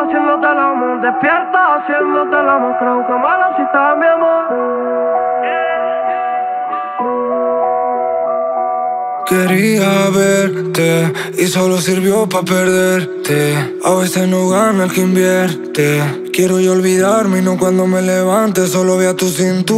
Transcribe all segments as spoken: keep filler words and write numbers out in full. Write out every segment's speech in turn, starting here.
haciéndote el amor, despierta haciéndote el amor. Creo que malo si está mi amor. Quería verte y solo sirvió pa' perderte. A veces no gana el que invierte. Quiero yo olvidarme y no cuando me levante solo vea tu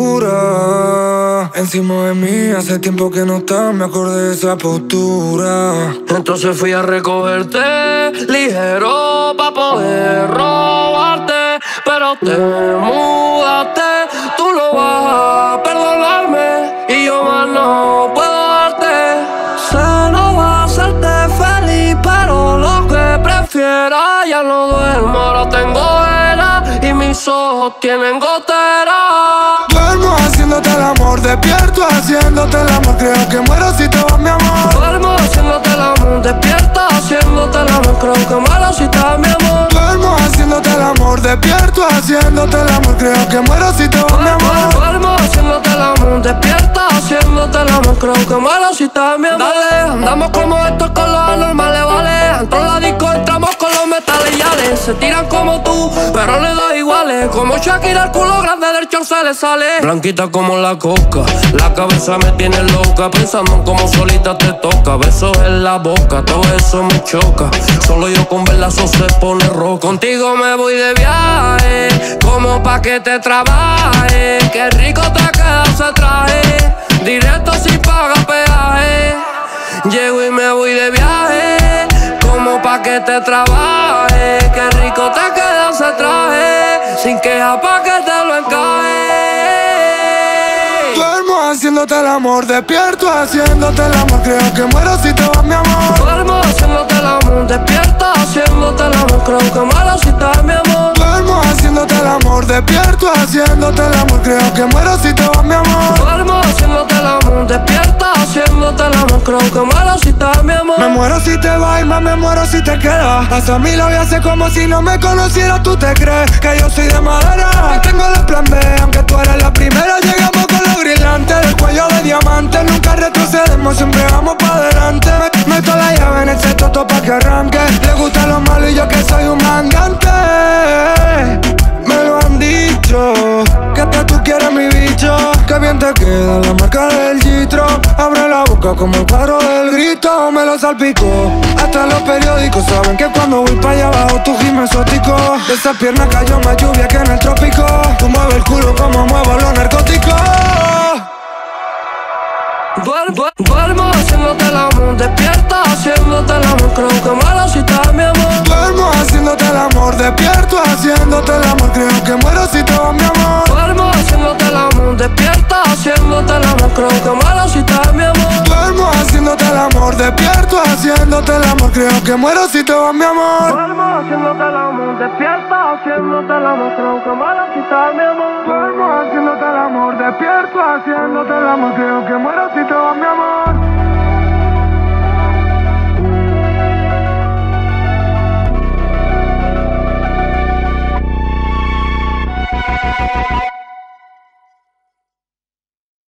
cintura encima de mí. Hace tiempo que no estás, me acordé de esa postura. Entonces fui a recogerte ligero pa' poder robarte, pero te mudaste. Tú no vas a perdonarme y yo más no puedo darte. Sé no va a hacerte feliz, pero lo que prefiera. Ya no duermo, ahora tengo vela y mis ojos tienen gotera. Duermo haciéndote el amor, despierto haciéndote el amor. Creo que muero si te vas, mi amor. Duermo haciéndote el amor, despierta haciéndote el amor. Creo que muero si estás, mi amor. Duermo haciéndote el amor, despierto haciéndote el amor. Creo que muero si te vas, mi amor. Duermo haciéndote el amor, despierta haciéndote el amor. Creo que muero si estás, mi amor. Dale, andamos como estos con los anormales, vale. Entro en la disco, entramos con los metales yales. Se tiran como tú, pero le da iguales. Como Shakira, el culo grande del short se le sale. Blanquita como la coca, la cabeza me tiene loca. Pensando en cómo solita te toca. Besos en la boca, todo eso me choca. Solo yo con verla eso se pone rojo. Contigo me voy de viaje, como pa' que te trabaje. Qué rico te queda ese traje, directo sin pagar peaje. Llego y me voy de viaje, como pa' que te trabaje. Qué rico te queda ese traje, sin queja pa' que te lo encaje. Duermo haciéndote el amor, despierto haciéndote el amor. Creo que muero si te vas, mi amor. Duermo haciéndote el amor, despierta haciéndote el amor. Creo que muero si estás, mi amor. Duermo haciéndote el amor, despierto haciéndote el amor. Creo que muero si te vas, mi amor. Duermo haciéndote el amor, despierta haciéndote el amor. Creo que muero si estás, mi amor. Me muero si te vas y más me muero si te quedas. Hasta mi labio hace como si no me conociera. Tú te crees que yo soy de madera. Tengo el plan B, aunque tú eres la primera. Llegamos con los brillantes, del cuello de diamante. Nunca retrocedemos, siempre vamos pa' adelante. Meto la llave en el sexto pa' que arranque. Le gusta lo malo y yo que soy un mangante. Me lo han dicho, que hasta tú quieres mi bicho. Que bien te queda la marca del gistro. Abre la boca como el cuadro del grito. Me lo salpicó, hasta los periódicos saben que cuando voy pa' allá abajo tu gym exótico. De esa pierna cayó más lluvia que en el trópico. Tú mueves el culo como muevo los narcóticos. Duermo, duermo haciéndote el amor, despierta haciéndote el amor. Creo que malo si estás, mi amor. Duermo haciéndote el amor, despierto haciéndote el amor. Creo que muero si te vas, mi amor. Duermo haciéndote el amor, despierta haciéndote el amor. Creo que malo si estás, mi amor. Duermo haciéndote el amor, despierto haciéndote el amor. Creo que muero si te vas, mi amor. Duermo haciéndote el amor, despierta haciéndote el amor. Creo que malo si estás, mi amor. Duermo haciéndote el amor, despierto haciéndote el amor. Creo que muero si te vas, mi amor.